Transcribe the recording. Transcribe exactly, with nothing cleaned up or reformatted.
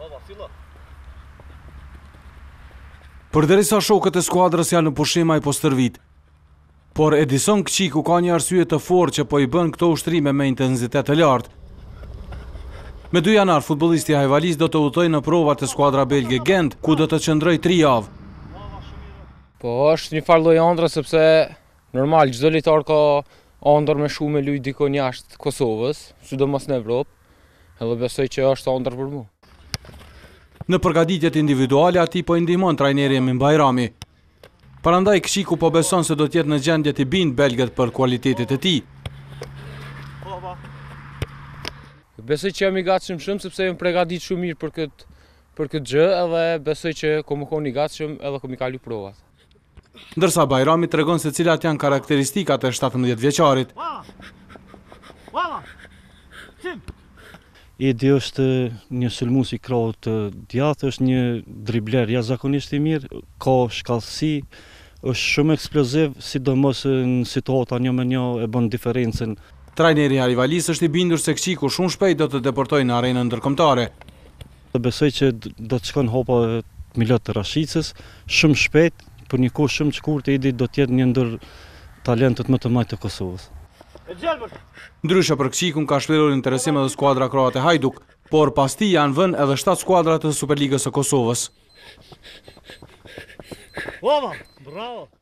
Përderisa shokët e skuadrës janë në pushim ai po stërvit. Por Edison Kqiku ka një arsye të fortë që po i bën këto ushtrime me intensitet të lartë. Me dy janar, futbollisti Hajvalis do të udhtojë në provat e skuadra belge Gent, ku do të qëndrojë tri javë. Po është një farë lloj ëndra sepse normal çdo lojtar ka ëndër me shumë luj dikon jashtë Kosovës, sidomos në Evropë, edhe besoj që është ëndër për mua. Në përgatitjet individuale ati po i ndihmon trajneri Emin Bajrami. Prandaj Kqiku po beson se do të jetë në gjendje të bindë belgët për kualitetet e tij. Besoj që jam i gatshëm shumë sepse jam përgatitur shumë mirë për këtë për këtë gjë, edhe besoj që kom qenë i gatshëm edhe kom i kalu provat. Ndërsa Bajrami tregon se cilat janë karakteristikat e shtatëmbëdhjetë vjeçarit. Edi është një sulmues i krahut të djathtë, është një dribler jashtëzakonisht i mirë, ka shkallësi, është shumë eksploziv, sidomos në situata një me një e bën diferencën. Trajneri Hajvalis është i bindur se Kqiku shumë shpejt do të deportojë në arenën ndërkombëtare. Besoj që do të shkon hopa Milot të Rashicës, shumë shpejt, për një kohë shumë të shkurtë Edi do të jetë një ndër talentet më të mëdha të Kosovës. Ndryshe për Kqikun ka shprehur interesim edhe skuadra kroate Hajduk, por pas tij janë vënë edhe shtatë skuadra të Superligës së Kosovës. Bravo, bravo.